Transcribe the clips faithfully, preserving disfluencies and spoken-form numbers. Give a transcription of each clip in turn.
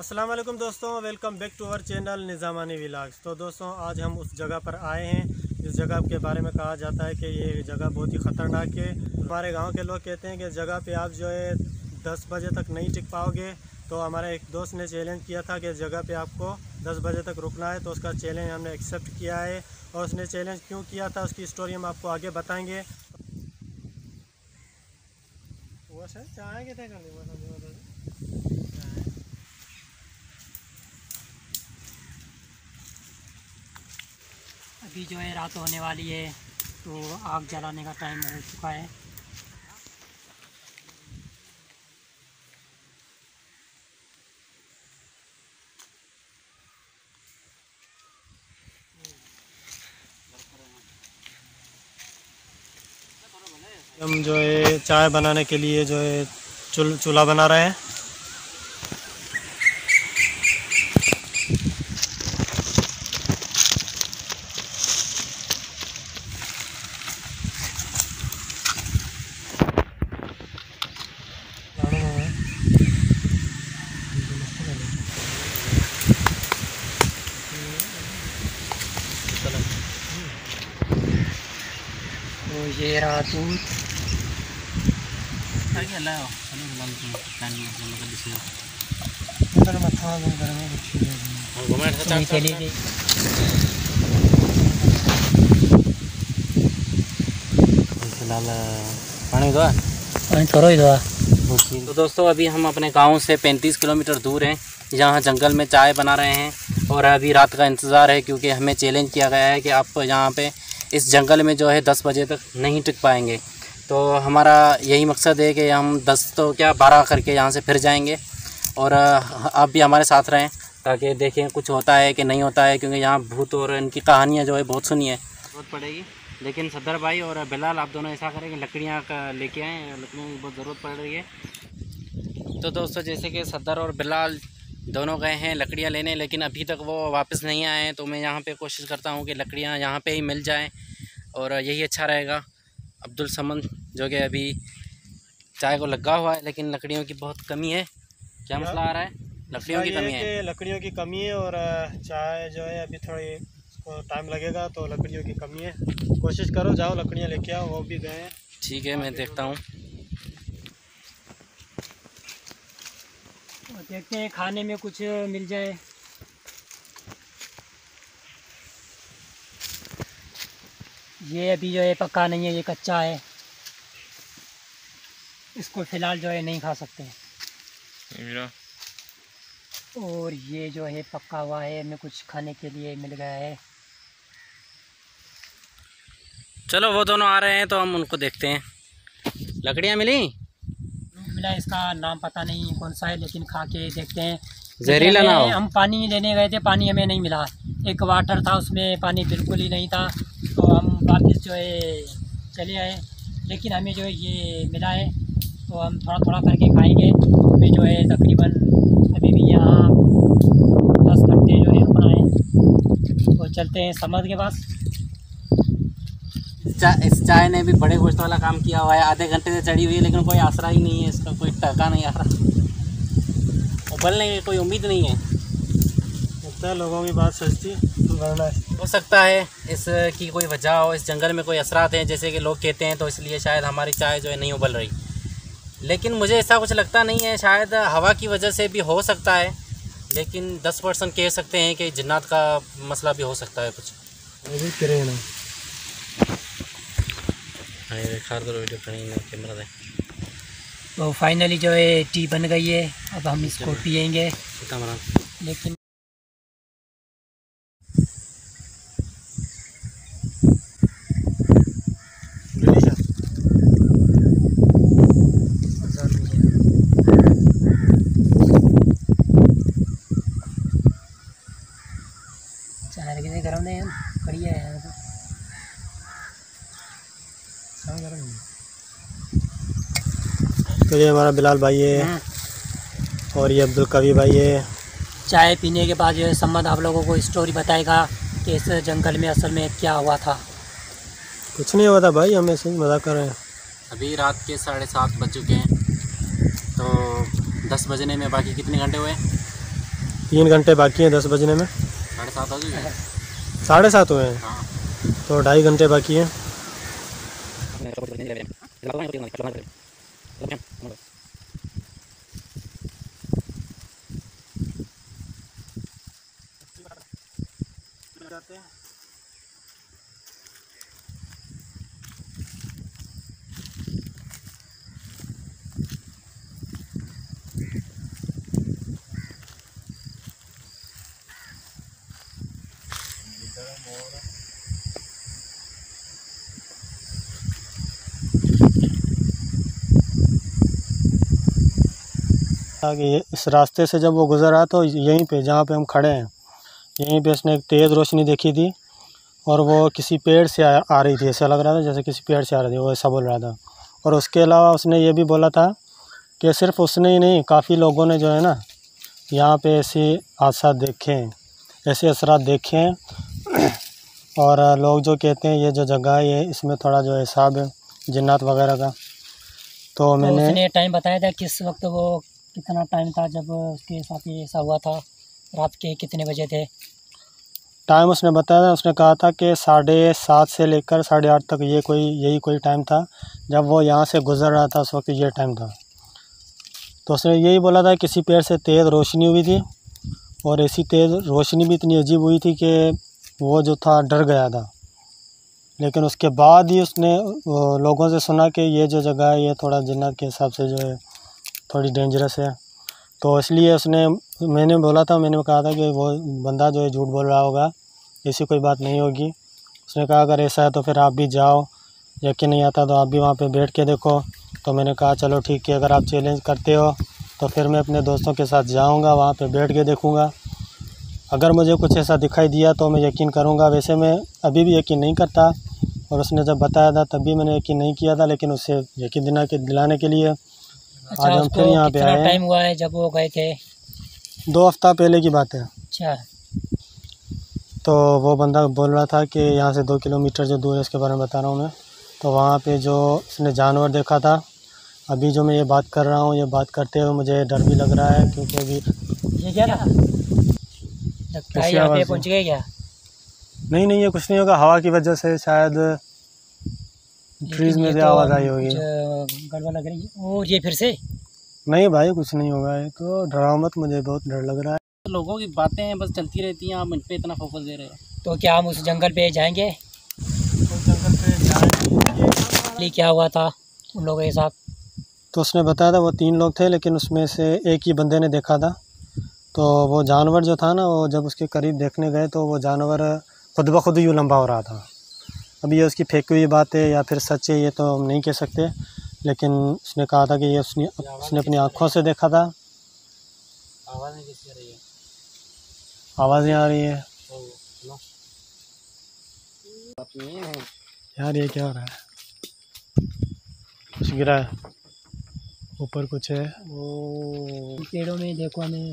अस्सलाम वालेकुम दोस्तों, welcome back to our channel Nizamani vlogs. तो दोस्तों आज हम उस जगह पर आए हैं जिस जगह के बारे में कहा जाता है कि ये जगह बहुत ही ख़तरनाक है। हमारे गांव के लोग कहते हैं कि जगह पे आप जो है दस बजे तक नहीं टिक पाओगे। तो हमारे एक दोस्त ने चैलेंज किया था कि जगह पे आपको दस बजे तक रुकना है, तो उसका चैलेंज हमने एक्सेप्ट किया है। और उसने चैलेंज क्यों किया था उसकी स्टोरी हम आपको आगे बताएँगे। अभी जो है रात होने वाली है, तो आग जलाने का टाइम हो चुका है। हम जो है चाय बनाने के लिए जो है चूल चूल्हा बना रहे हैं। तो ये रहा दूध। तो चली गई। पानी दो पानी थोड़ा ही दो। तो दोस्तों अभी हम अपने गांव से पैंतीस किलोमीटर दूर हैं, जहां जंगल में चाय बना रहे हैं। और अभी रात का इंतज़ार है क्योंकि हमें चैलेंज किया गया है कि आप यहाँ पे इस जंगल में जो है दस बजे तक नहीं टिक पाएंगे। तो हमारा यही मकसद है कि हम दस तो क्या बारह करके यहाँ से फिर जाएंगे। और आप भी हमारे साथ रहें ताकि देखें कुछ होता है कि नहीं होता है, क्योंकि यहाँ भूत और इनकी कहानियाँ जो है बहुत सुनी है। ज़रूरत पड़ेगी, लेकिन सद्दर भाई और बिलाल आप दोनों ऐसा करें कि लकड़ियाँ का लेके आएँ, लकड़ियों की बहुत ज़रूरत पड़ रही है। तो दोस्तों जैसे कि सद्दर और बिलाल दोनों गए हैं लकड़ियाँ लेने, लेकिन अभी तक वो वापस नहीं आए हैं। तो मैं यहाँ पे कोशिश करता हूँ कि लकड़ियाँ यहाँ पे ही मिल जाएं और यही अच्छा रहेगा। अब्दुल समद जो कि अभी चाय को लगा हुआ है, लेकिन लकड़ियों की बहुत कमी है। क्या मसला आ रहा है? लकड़ियों की कमी है। लकड़ियों की कमी है और चाय जो है अभी थोड़ी इसको टाइम लगेगा, तो लकड़ियों की कमी है। कोशिश करो, जाओ लकड़ियाँ लेके आओ। वो भी गए हैं। ठीक है, मैं देखता हूँ। देखते हैं खाने में कुछ मिल जाए। ये अभी जो है पक्का नहीं है, ये कच्चा है। इसको फ़िलहाल जो है नहीं खा सकते। और ये जो है पक्का हुआ है, हमें कुछ खाने के लिए मिल गया है। चलो वो दोनों आ रहे हैं तो हम उनको देखते हैं। लकड़ियाँ मिली? मिला, इसका नाम पता नहीं कौन सा है, लेकिन खा के देखते हैं। जहरीला ना हो। हम पानी लेने गए थे, पानी हमें नहीं मिला। एक वाटर था, उसमें पानी बिल्कुल ही नहीं था। तो हम वापस जो है चले आए, लेकिन हमें जो है ये मिला है। तो हम थोड़ा थोड़ा करके खाएंगे। हमें जो है तकरीबन अभी भी यहाँ दस घंटे जो है रुकना है। तो चलते हैं समद के पास। चा, इस चाय ने भी बड़े गोश्त वाला काम किया हुआ है। आधे घंटे से चढ़ी हुई है, लेकिन कोई आसरा ही नहीं है, इसका कोई टका नहीं आ रहा। उबलने की कोई उम्मीद नहीं है। लगता है लोगों की बात सस्ती वरना हो सकता है इसकी कोई वजह हो, इस जंगल में कोई असरात हैं जैसे कि लोग कहते हैं, तो इसलिए शायद हमारी चाय जो है नहीं उबल रही। लेकिन मुझे ऐसा कुछ लगता नहीं है। शायद हवा की वजह से भी हो सकता है, लेकिन दस परसेंट कह सकते हैं कि जिन्नात का मसला भी हो सकता है कुछ। तो फाइनली जो है टी बन गई है। अब हम इसको पियेंगे। लेकिन चाय कितने गर्म नहीं है, बढ़िया है। तो ये हमारा बिलाल भाई है और ये अब्दुल कवी भाई है। चाय पीने के बाद जो है समद आप लोगों को स्टोरी बताएगा कि इस जंगल में असल में क्या हुआ था। कुछ नहीं हुआ था भाई, हम ऐसे ही मजाक कर रहे हैं। अभी रात के साढ़े सात बज चुके हैं, तो दस बजने में बाकी कितने घंटे हुए? तीन घंटे बाकी हैं दस बजने में। साढ़े सात हो गए। साढ़े सात हुए हैं, हाँ। तो ढाई घंटे बाकी हैं। कि इस रास्ते से जब वो गुजरा तो यहीं पे जहाँ पे हम खड़े हैं, यहीं पे उसने एक तेज़ रोशनी देखी थी और वो किसी पेड़ से आ, आ रही थी। ऐसा लग रहा था जैसे किसी पेड़ से आ रही थी, वो ऐसा बोल रहा था। और उसके अलावा उसने ये भी बोला था कि सिर्फ उसने ही नहीं, काफ़ी लोगों ने जो है ना यहाँ पे ऐसे हादसा देखे हैं, ऐसे असरात देखे हैं। और लोग जो कहते हैं ये जो जगह है ये इसमें थोड़ा जो हिसाब है जिन्नात वगैरह का। तो, तो मैंने उसने टाइम बताया था किस वक्त, वो कितना टाइम था जब उसके साथ ये ऐसा हुआ था, रात के कितने बजे थे? टाइम उसने बताया था, उसने कहा था कि साढ़े सात से लेकर साढ़े आठ तक ये कोई यही कोई टाइम था जब वो यहाँ से गुज़र रहा था, उस वक्त ये टाइम था। तो उसने यही बोला था किसी पेड़ से तेज़ रोशनी हुई थी और ऐसी तेज़ रोशनी भी इतनी अजीब हुई थी कि वो जो था डर गया था। लेकिन उसके बाद ही उसने लोगों से सुना कि ये जो जगह है ये थोड़ा जिन्नात के हिसाब से जो है थोड़ी डेंजरस है। तो इसलिए उसने, मैंने बोला था, मैंने कहा था कि वो बंदा जो है झूठ बोल रहा होगा, ऐसी कोई बात नहीं होगी। उसने कहा अगर ऐसा है तो फिर आप भी जाओ, यकीन नहीं आता तो आप भी वहाँ पे बैठ के देखो। तो मैंने कहा चलो ठीक है, अगर आप चैलेंज करते हो तो फिर मैं अपने दोस्तों के साथ जाऊँगा, वहाँ पे बैठ के देखूँगा। अगर मुझे कुछ ऐसा दिखाई दिया तो मैं यकीन करूँगा। वैसे मैं अभी भी यकीन नहीं करता, और उसने जब बताया था तब भी मैंने यकीन नहीं किया था, लेकिन उससे यकीन दिला के दिलाने के लिए अच्छा, आज हम फिर यहाँ पे आए हैं। टाइम हुआ है जब वो गए थे? दो हफ्ता पहले की बात है। अच्छा। तो वो बंदा बोल रहा था कि यहाँ से दो किलोमीटर जो दूर है इसके बारे में बता रहा हूँ मैं। तो वहाँ पे जो उसने जानवर देखा था, अभी जो मैं ये बात कर रहा हूँ, ये बात करते हुए मुझे डर भी लग रहा है, क्योंकि अभी ये क्या था? क्या यहाँ पे पहुँच गए क्या? नहीं नहीं, ये कुछ नहीं होगा, हवा की वजह से शायद ट्रीज में से आवाज़ आई होगी। गड़बड़ लग रही है। और ये फिर से? नहीं भाई कुछ नहीं होगा, ये तो डराओ मत, मुझे बहुत डर लग रहा है। लोगों की बातें बस चलती रहती हैं, आप इन पे इतना फोकस दे रहे हैं। तो क्या हम उस जंगल पे जाएंगे? उस जंगल पे जाएंगे। क्या हुआ था उन लोगों के साथ? तो उसने बताया था वो तीन लोग थे, लेकिन उसमें से एक ही बंदे ने देखा था। तो वो जानवर जो था ना, वो जब उसके करीब देखने गए तो वो जानवर खुद ब खुद यूँ लंबा हो रहा था। अब ये उसकी फेंकी हुई बात है या फिर सच है ये तो हम नहीं कह सकते, लेकिन उसने कहा था कि ये उसने उसने अपनी आँखों से देखा था। आवाज़ें कैसी आ रही है? आवाज़ें आ रही है है यार, ये क्या हो रहा है? कुछ गिरा है ऊपर, कुछ है वो पेड़ों में देखो हमें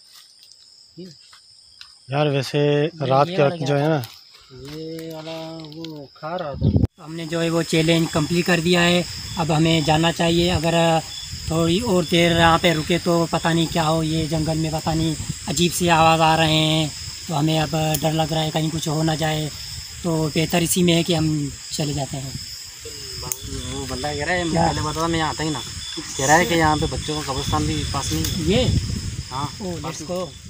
यार। वैसे रात के वक्त जो है ना, ये वाला वो खा रहा था। हमने जो है वो चैलेंज कंप्लीट कर दिया है। अब हमें जाना चाहिए। अगर थोड़ी और देर यहाँ पे रुके तो पता नहीं क्या हो, ये जंगल में पता नहीं अजीब सी आवाज़ आ रहे हैं, तो हमें अब डर लग रहा है कहीं कुछ हो ना जाए। तो बेहतर इसी में है कि हम चले जाते हैं। वो बंदा कह रहा है, मैं पहले बता मैं यहाँ आता ही ना, कह रहा है कि यहाँ पे बच्चों का कब्रिस्तान भी पास नहीं। ये हाँ ओ, लेट्स गो।